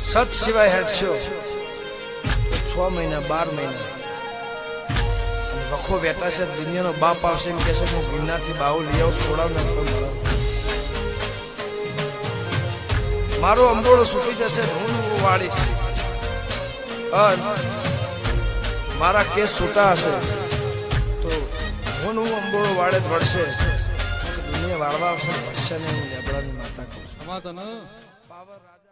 સત સિવાય હેઠશો 6 મહિના 12 મહિના વખો બેઠા છે દુનિયાનો બાપ આવશે એમ કહેશે હું ગિરનારથી બાહુ લઈ આવું સોડાવ નાખો મારો અંબોળો છૂટી જશે હું વાળીશ મારા કેસ છૂટા હશે તો હું અંબોળો વાળે જ વળશે દુનિયા વાળવા આવશે વળશે ને હું લેબડાની માતા કહું છું